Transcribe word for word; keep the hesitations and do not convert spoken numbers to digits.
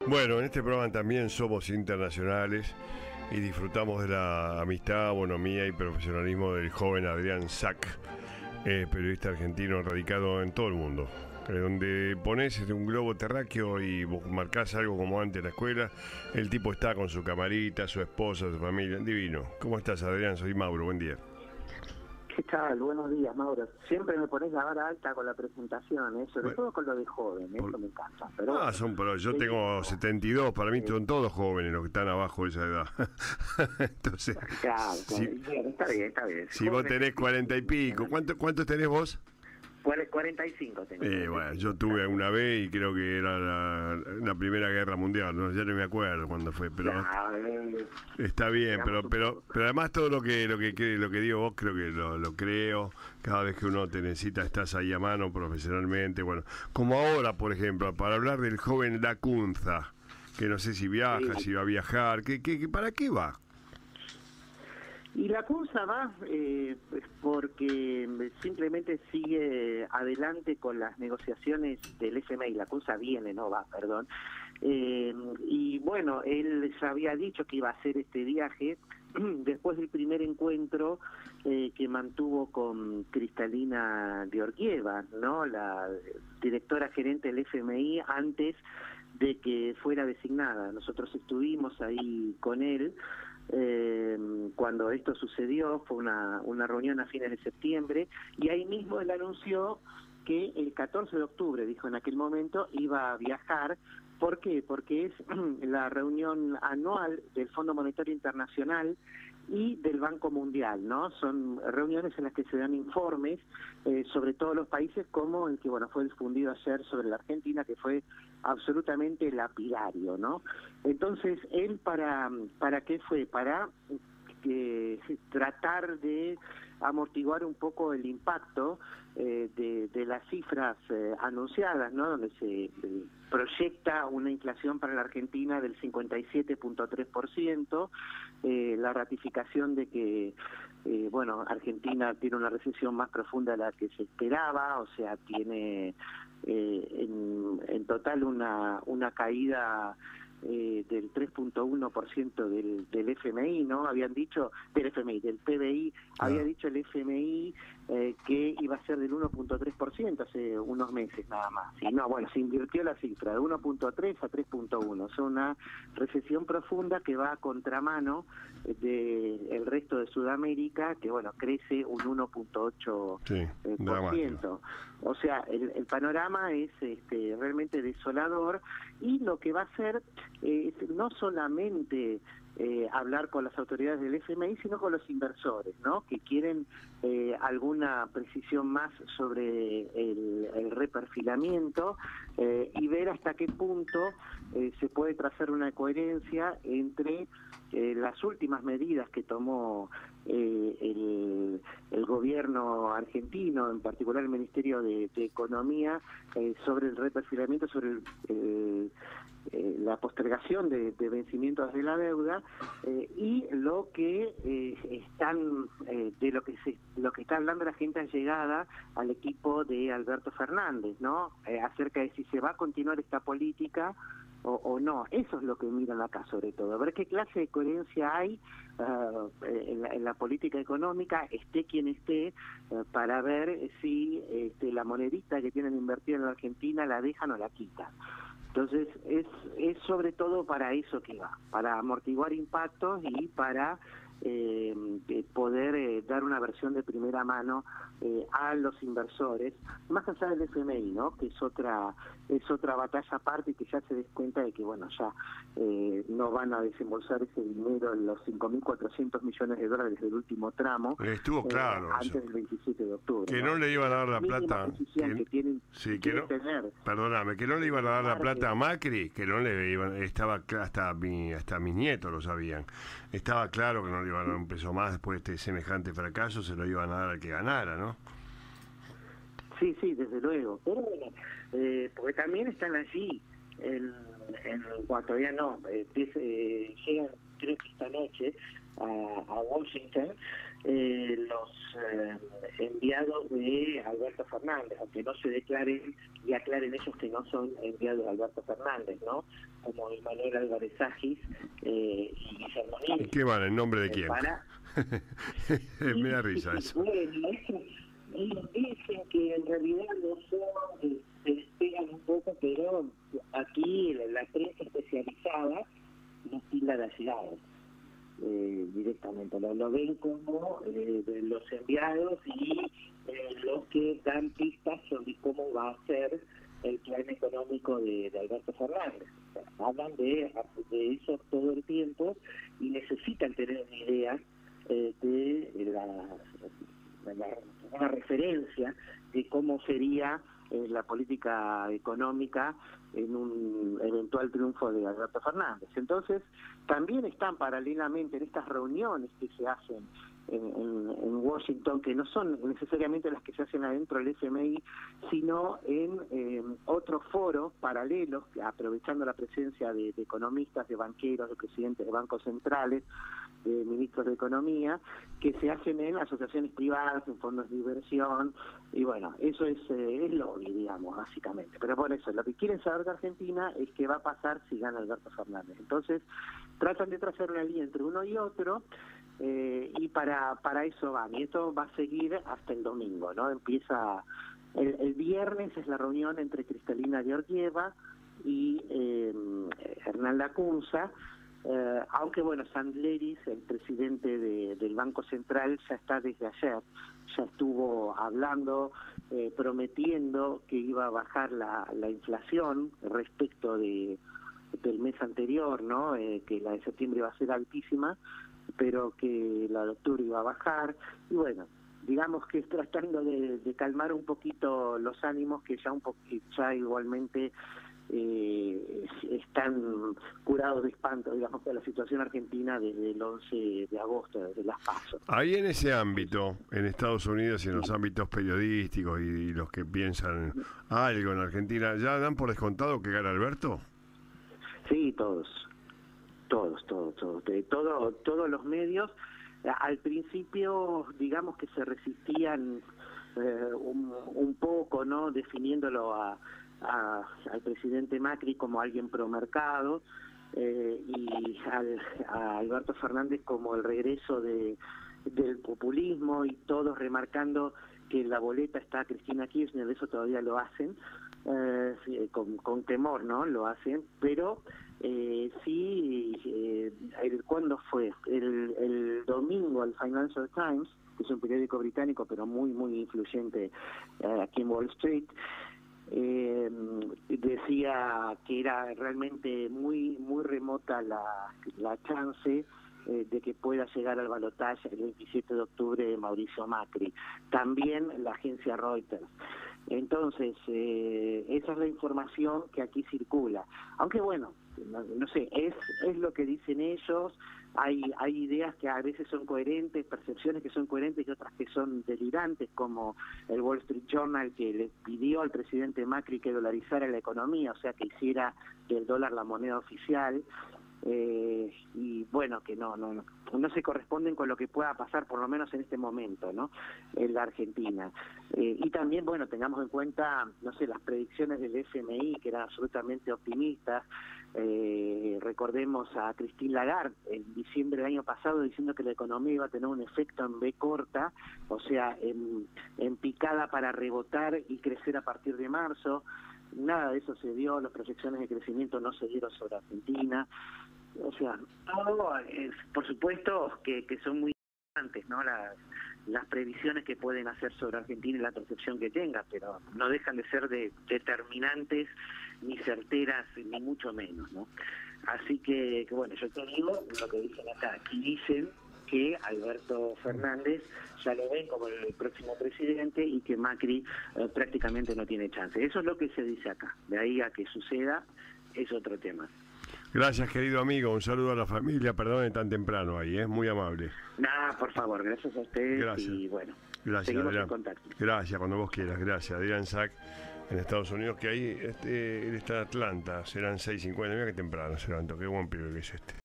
Bueno, en este programa también somos internacionales y disfrutamos de la amistad, bonomía y profesionalismo del joven Adrián Sack, eh, periodista argentino radicado en todo el mundo. Eh, donde pones un globo terráqueo y vos marcás algo como antes en la escuela, el tipo está con su camarita, su esposa, su familia, divino. ¿Cómo estás, Adrián? Soy Mauro, buen día. ¿Qué tal? Buenos días, Mauro. Siempre me pones la vara alta con la presentación, ¿eh? sobre bueno, todo con lo de joven, eso por... me encanta. Pero, ah, son, pero yo tengo setenta y dos, para mí sí. Son todos jóvenes los que están abajo de esa edad. Entonces, claro, si, bien, está bien, está bien. Si jóvenes, vos tenés cuarenta y pico, ¿cuánto, ¿cuántos tenés vos? cuarenta y cinco tengo. Eh, bueno, yo tuve una vez y creo que era la, la Primera Guerra Mundial, no, ya no me acuerdo cuándo fue, pero ya, eh, está bien, pero pero pero además todo lo que lo que lo que digo vos creo que lo, lo creo, cada vez que uno te necesita estás ahí a mano profesionalmente, bueno, como ahora, por ejemplo, para hablar del joven Lacunza, que no sé si viaja, sí. si va a viajar, ¿qué, qué, ¿para qué va? Y la Lacunza va eh, porque simplemente sigue adelante con las negociaciones del F M I. La Lacunza viene, no va, perdón. Eh, y bueno, él ya había dicho que iba a hacer este viaje después del primer encuentro eh, que mantuvo con Kristalina Georgieva, ¿no? La directora gerente del F M I antes de que fuera designada. Nosotros estuvimos ahí con él. Eh, cuando esto sucedió, fue una, una reunión a fines de septiembre, y ahí mismo él anunció que el catorce de octubre, dijo en aquel momento, iba a viajar. ¿Por qué? Porque es la reunión anual del Fondo Monetario Internacional y del Banco Mundial, ¿no? Son reuniones en las que se dan informes eh, sobre todos los países, como el que, bueno, fue difundido ayer sobre la Argentina, que fue absolutamente lapidario, ¿no? Entonces, él para, ¿para qué fue? Para que tratar de amortiguar un poco el impacto eh, de, de las cifras eh, anunciadas, ¿no? Donde se eh, proyecta una inflación para la Argentina del cincuenta y siete punto tres por ciento, eh, la ratificación de que eh, bueno, Argentina tiene una recesión más profunda de la que se esperaba, o sea, tiene eh, en, en total una, una caída Eh, del tres punto uno por ciento del, del F M I, ¿no? Habían dicho, del F M I, del P B I, ah. había dicho el F M I eh, que iba a ser del uno punto tres por ciento hace unos meses nada más. Y no, bueno, se invirtió la cifra de uno punto tres a tres punto uno. Es una recesión profunda que va a contramano del resto de Sudamérica, que, bueno, crece un uno punto ocho por ciento. Sí, por ciento. O sea, el, el panorama es este, realmente desolador, y lo que va a hacer Eh, no solamente eh, hablar con las autoridades del F M I, sino con los inversores, ¿no? Que quieren eh, alguna precisión más sobre el, el reperfilamiento eh, y ver hasta qué punto eh, se puede trazar una coherencia entre eh, las últimas medidas que tomó eh, el, el gobierno argentino, en particular el Ministerio de, de Economía, eh, sobre el reperfilamiento, sobre el, el Eh, la postergación de, de vencimientos de la deuda eh, y lo que eh, están eh, de lo que se lo que está hablando la gente allegada al equipo de Alberto Fernández, ¿no? Eh, acerca de si se va a continuar esta política o, o no. Eso es lo que miran acá, sobre todo, a ver qué clase de coherencia hay uh, en, la, en la política económica, esté quien esté, uh, para ver si este, la monedita que tienen invertida en la Argentina la dejan o la quitan. Entonces, es, es sobre todo para eso que va, para amortiguar impactos y para eh, poder eh, dar una versión de primera mano eh, a los inversores, más allá del F M I, ¿no? Que es otra es otra batalla aparte, y que ya se des cuenta de que, bueno, ya eh, no van a desembolsar ese dinero, los cinco mil cuatrocientos millones de dólares del último tramo. Estuvo claro eh, antes del veintisiete de octubre. Que no, no le iban a dar la plata. Que, que tienen, sí, que no, tener. Perdóname, que no le iban a dar la plata a Macri, que no le iban, estaba hasta mi, hasta mis nietos lo sabían. Estaba claro que no le iban a dar un peso más después de este semejante fracaso, se lo iban a dar al que ganara, ¿no? Sí, sí, desde luego. Pero bueno, eh, porque también están allí, en, en, bueno, todavía no, eh, eh, llegan creo que esta noche a, a Washington, eh, los eh, enviados de Alberto Fernández, aunque no se declaren y aclaren ellos que no son enviados de Alberto Fernández, ¿no? Como Manuel Álvarez Agis eh, y Guillermo Nil. ¿Qué van? ¿En nombre de eh, quién? Para... Me da risa eso. Bueno, eso, ellos dicen que en realidad no son, eh, se despegan un poco, pero aquí la prensa especializada no tilda de allegados. Eh, directamente, lo, lo ven como eh, de los enviados y eh, los que dan pistas sobre cómo va a ser el plan económico de, de Alberto Fernández. O sea, hablan de, de eso todo el tiempo y necesitan tener una idea eh, de la, la, una referencia de cómo sería eh, la política económica en un eventual triunfo de Alberto Fernández. Entonces, también están paralelamente en estas reuniones que se hacen en, en, en Washington, que no son necesariamente las que se hacen adentro del F M I, sino en eh, otros foros paralelos, aprovechando la presencia de, de economistas, de banqueros, de presidentes de bancos centrales, de ministros de Economía, que se hacen en asociaciones privadas, en fondos de inversión, y bueno, eso es, eh, es lobby, digamos, básicamente. Pero por eso, lo que quieren saber de Argentina es qué va a pasar si gana Alberto Fernández. Entonces, tratan de trazar una línea entre uno y otro, eh, y para, para eso van. Y esto va a seguir hasta el domingo, ¿no? Empieza, el, el viernes es la reunión entre Cristalina Georgieva y eh, Hernán Lacunza. Eh, aunque bueno, Sandleris, el presidente de, del Banco Central, ya está desde ayer, ya estuvo hablando, eh, prometiendo que iba a bajar la, la inflación respecto de del mes anterior, ¿no? Eh, que la de septiembre iba a ser altísima, pero que la de octubre iba a bajar, y bueno, digamos que es tratando de, de calmar un poquito los ánimos que ya un poquito, ya igualmente Eh, están curados de espanto, digamos, de la situación argentina desde el once de agosto, desde las PASO. Ahí en ese ámbito, en Estados Unidos y en los ámbitos periodísticos y, y los que piensan algo en Argentina, ¿ya dan por descontado que gana Alberto? Sí, todos, todos, todos, todos, de todo, todos los medios. Al principio, digamos que se resistían eh, un, un poco, ¿no? Definiéndolo a A, al presidente Macri como alguien promercado eh, y al, a Alberto Fernández como el regreso de, del populismo, y todos remarcando que en la boleta está Cristina Kirchner. Eso todavía lo hacen, eh, sí, con, con temor, ¿no? Lo hacen, pero eh, sí, eh, el, ¿cuándo fue? El, el domingo el Financial Times, que es un periódico británico pero muy, muy influyente eh, aquí en Wall Street, Eh, decía que era realmente muy muy remota la, la chance eh, de que pueda llegar al balotaje el veintisiete de octubre Mauricio Macri. También la agencia Reuters. Entonces, eh, esa es la información que aquí circula. Aunque bueno, no, no sé, es es lo que dicen ellos. Hay hay ideas que a veces son coherentes, percepciones que son coherentes y otras que son delirantes, como el Wall Street Journal, que le pidió al presidente Macri que dolarizara la economía, o sea, que hiciera del dólar la moneda oficial. Eh, y bueno, que no, no no no se corresponden con lo que pueda pasar, por lo menos en este momento, ¿no? En la Argentina. Eh, y también, bueno, tengamos en cuenta, no sé, las predicciones del F M I, que eran absolutamente optimistas. Eh, recordemos a Christine Lagarde en diciembre del año pasado diciendo que la economía iba a tener un efecto en B corta, o sea, en, en picada para rebotar y crecer a partir de marzo. Nada de eso se dio, las proyecciones de crecimiento no se dieron sobre Argentina. O sea, todo, es, por supuesto que, que son muy importantes, ¿no? Las, las previsiones que pueden hacer sobre Argentina y la percepción que tenga, pero no dejan de ser de, determinantes ni certeras, ni mucho menos, ¿no? Así que, que bueno, yo te digo lo que dicen acá. Aquí dicen que Alberto Fernández ya lo ven como el próximo presidente y que Macri eh, prácticamente no tiene chance. Eso es lo que se dice acá. De ahí a que suceda es otro tema. Gracias, querido amigo. Un saludo a la familia. Perdone tan temprano ahí, es ¿eh? Muy amable. Nada, por favor. Gracias a ustedes. Gracias. Y bueno, gracias, seguimos Adrián. en contacto. Gracias, cuando vos quieras. Gracias. Adrián Sack, en Estados Unidos, que ahí este, él está en Atlanta. Serán seis cincuenta. Mira qué temprano se levantó. Qué buen pibe que es este.